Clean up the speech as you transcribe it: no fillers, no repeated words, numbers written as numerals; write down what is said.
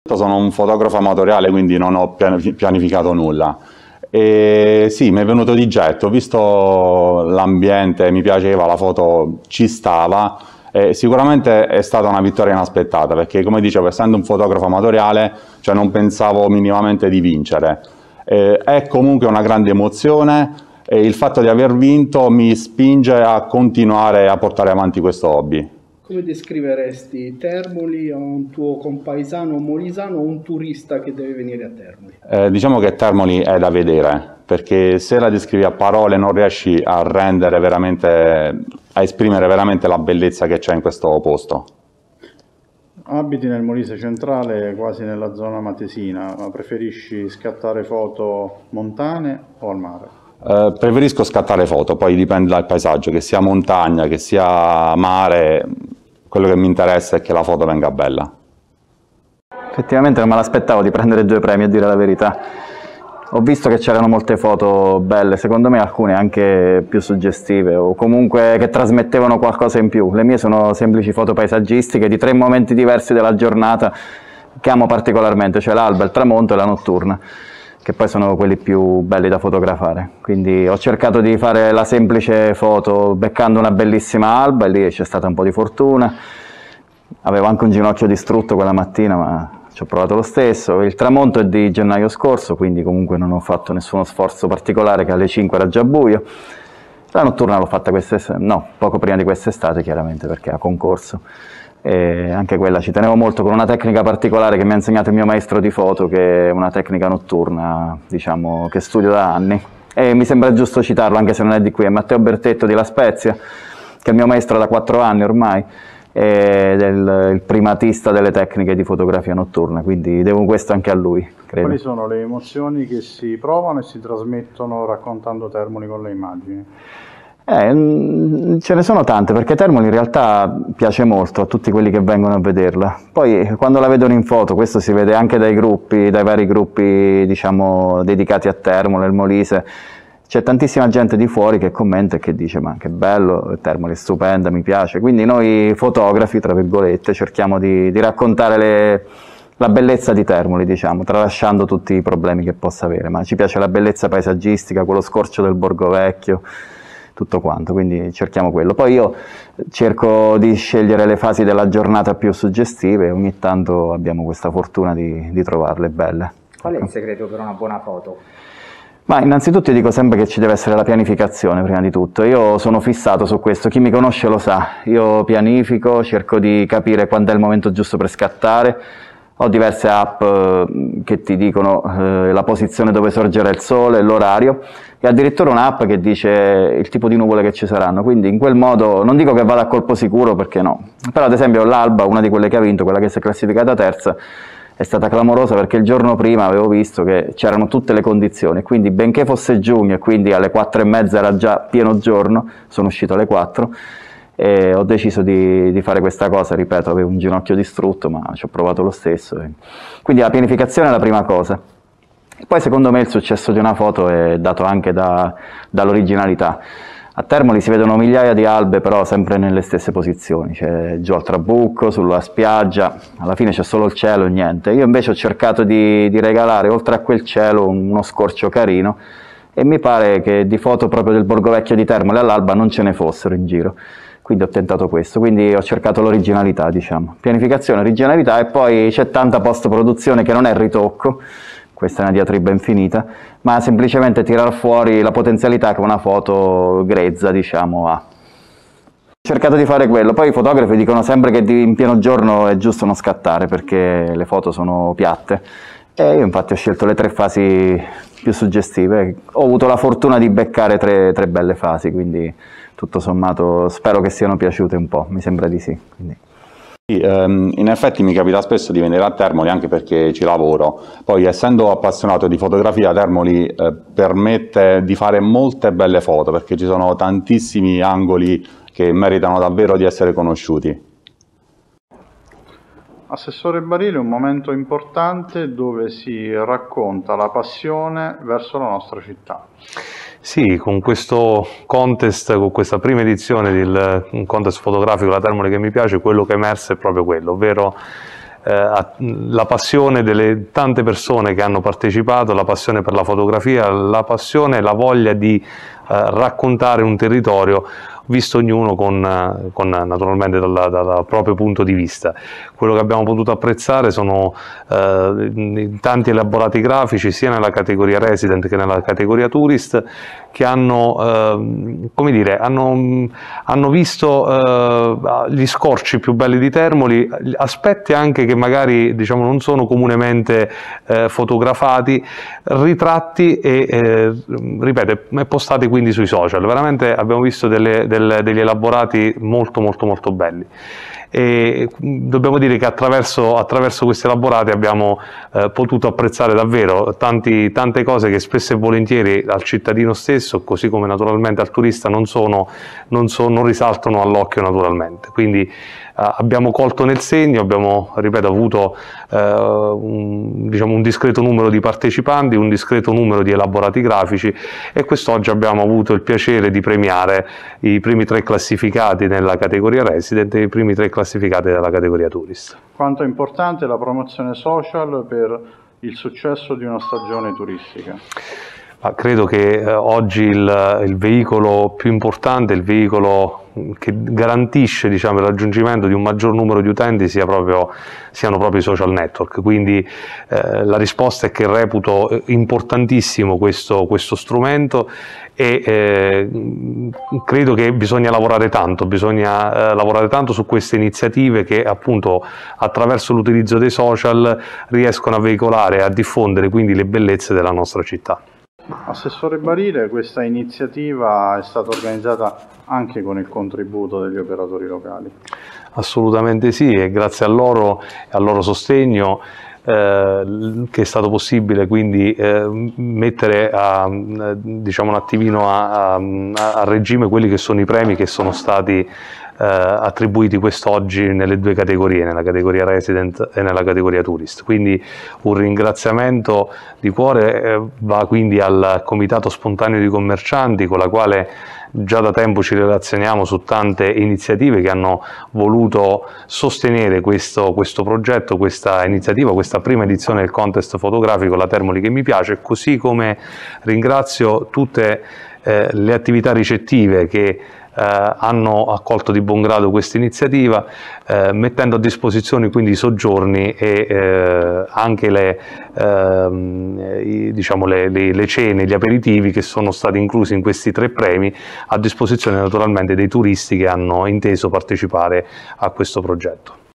Sono un fotografo amatoriale, quindi non ho pianificato nulla. E sì, mi è venuto di getto, ho visto l'ambiente, mi piaceva, la foto ci stava. Sicuramente è stata una vittoria inaspettata, perché come dicevo, essendo un fotografo amatoriale, cioè non pensavo minimamente di vincere. È comunque una grande emozione e il fatto di aver vinto mi spinge a continuare a portare avanti questo hobby. Come descriveresti Termoli a un tuo compaesano molisano o un turista che deve venire a Termoli? Diciamo che Termoli è da vedere, perché se la descrivi a parole non riesci a rendere veramente, a esprimere veramente la bellezza che c'è in questo posto. Abiti nel Molise centrale, quasi nella zona matesina, ma preferisci scattare foto montane o al mare? Preferisco scattare foto, poi dipende dal paesaggio, che sia montagna, che sia mare, quello che mi interessa è che la foto venga bella. Effettivamente non me l'aspettavo di prendere 2 premi, a dire la verità. Ho visto che c'erano molte foto belle, secondo me alcune anche più suggestive o comunque che trasmettevano qualcosa in più. Le mie sono semplici foto paesaggistiche di 3 momenti diversi della giornata che amo particolarmente, cioè l'alba, il tramonto e la notturna, che poi sono quelli più belli da fotografare. Quindi ho cercato di fare la semplice foto beccando una bellissima alba e lì c'è stata un po' di fortuna. Avevo anche un ginocchio distrutto quella mattina, ma ci ho provato lo stesso. Il tramonto è di gennaio scorso, quindi comunque non ho fatto nessuno sforzo particolare, che alle 5 era già buio. La notturna l'ho fatta poco prima di quest'estate, chiaramente, perché ha concorso. E anche quella ci tenevo molto, con una tecnica particolare che mi ha insegnato il mio maestro di foto, che è una tecnica notturna, diciamo, che studio da anni. E mi sembra giusto citarlo, anche se non è di qui, è Matteo Bertetto di La Spezia, che è il mio maestro da 4 anni ormai, ed è il primatista delle tecniche di fotografia notturna, quindi devo questo anche a lui, credo. Quali sono le emozioni che si provano e si trasmettono raccontando Termoli con le immagini? Ce ne sono tante, perché Termoli in realtà piace molto a tutti quelli che vengono a vederla. Poi quando la vedono in foto, questo si vede anche dai vari gruppi, diciamo, dedicati a Termoli, il Molise, c'è tantissima gente di fuori che commenta e che dice: ma che bello, Termoli è stupenda, mi piace. Quindi noi fotografi, tra virgolette, cerchiamo di raccontare la bellezza di Termoli, diciamo, tralasciando tutti i problemi che possa avere, ma ci piace la bellezza paesaggistica, quello scorcio del Borgo Vecchio, tutto quanto, quindi cerchiamo quello. Poi io cerco di scegliere le fasi della giornata più suggestive e ogni tanto abbiamo questa fortuna di trovarle belle. Qual è il segreto per una buona foto? Ma innanzitutto io dico sempre che ci deve essere la pianificazione prima di tutto. Io sono fissato su questo, chi mi conosce lo sa, io pianifico, cerco di capire quando è il momento giusto per scattare. Ho diverse app che ti dicono la posizione dove sorgerà il sole, l'orario, e addirittura un'app che dice il tipo di nuvole che ci saranno, quindi in quel modo non dico che vada a colpo sicuro, perché no, però ad esempio l'alba, una di quelle che ha vinto, quella che si è classificata terza, è stata clamorosa perché il giorno prima avevo visto che c'erano tutte le condizioni, quindi benché fosse giugno e quindi alle 4:30 era già pieno giorno, sono uscito alle 4, e ho deciso di fare questa cosa, ripeto, avevo un ginocchio distrutto, ma ci ho provato lo stesso. Quindi la pianificazione è la prima cosa. Poi secondo me il successo di una foto è dato anche dall'originalità. A Termoli si vedono migliaia di albe, però sempre nelle stesse posizioni, c'è giù al trabucco, sulla spiaggia, alla fine c'è solo il cielo e niente. Io invece ho cercato di regalare, oltre a quel cielo, uno scorcio carino, e mi pare che di foto proprio del Borgo Vecchio di Termoli all'alba non ce ne fossero in giro. Quindi ho tentato questo, quindi ho cercato l'originalità, diciamo. Pianificazione, originalità, e poi c'è tanta post-produzione che non è ritocco, questa è una diatriba infinita, ma semplicemente tirar fuori la potenzialità che una foto grezza, diciamo, ha. Ho cercato di fare quello, poi i fotografi dicono sempre che in pieno giorno è giusto non scattare perché le foto sono piatte, e io infatti ho scelto le 3 fasi più suggestive, ho avuto la fortuna di beccare 3 belle fasi, quindi tutto sommato spero che siano piaciute un po', mi sembra di sì. Quindi. In effetti mi capita spesso di venire a Termoli anche perché ci lavoro, poi essendo appassionato di fotografia Termoli permette di fare molte belle foto perché ci sono tantissimi angoli che meritano davvero di essere conosciuti. Assessore Barile, un momento importante dove si racconta la passione verso la nostra città. Sì, con questo contest, con questa prima edizione del contest fotografico La Termoli che mi piace, quello che è emerso è proprio quello, ovvero la passione delle tante persone che hanno partecipato, la passione per la fotografia, la passione e la voglia di raccontare un territorio visto ognuno naturalmente dal proprio punto di vista. Quello che abbiamo potuto apprezzare sono tanti elaborati grafici sia nella categoria resident che nella categoria tourist, che hanno, come dire, hanno visto gli scorci più belli di Termoli, aspetti anche che magari, diciamo, non sono comunemente fotografati, ritratti e ripeto, postati quindi sui social. Veramente abbiamo visto degli elaborati molto belli. E dobbiamo dire che attraverso questi elaborati abbiamo potuto apprezzare davvero tante cose che spesso e volentieri al cittadino stesso, così come naturalmente al turista, non risaltano all'occhio naturalmente. Quindi abbiamo colto nel segno, abbiamo, ripeto, avuto un discreto numero di partecipanti, un discreto numero di elaborati grafici, e quest'oggi abbiamo avuto il piacere di premiare i primi 3 classificati nella categoria resident e i primi 3 classificati nella categoria tourist. Quanto è importante la promozione social per il successo di una stagione turistica? Credo che oggi il veicolo più importante, il veicolo che garantisce, diciamo, il raggiungimento di un maggior numero di utenti siano proprio i social network. Quindi la risposta è che reputo importantissimo questo strumento, e credo che bisogna lavorare tanto su queste iniziative che appunto attraverso l'utilizzo dei social riescono a veicolare e a diffondere quindi le bellezze della nostra città. Assessore Barile, questa iniziativa è stata organizzata anche con il contributo degli operatori locali? Assolutamente sì, e grazie a loro e al loro sostegno che è stato possibile quindi mettere diciamo un attimino a regime quelli che sono i premi che sono stati attribuiti quest'oggi nelle 2 categorie, nella categoria resident e nella categoria tourist. Quindi un ringraziamento di cuore va quindi al Comitato Spontaneo di Commercianti, con la quale già da tempo ci relazioniamo su tante iniziative che hanno voluto sostenere questo progetto, questa iniziativa, questa prima edizione del contest fotografico La Termoli che mi piace, così come ringrazio tutte le attività ricettive che hanno accolto di buon grado questa iniziativa, mettendo a disposizione quindi i soggiorni e anche le cene, gli aperitivi che sono stati inclusi in questi 3 premi, a disposizione naturalmente dei turisti che hanno inteso partecipare a questo progetto.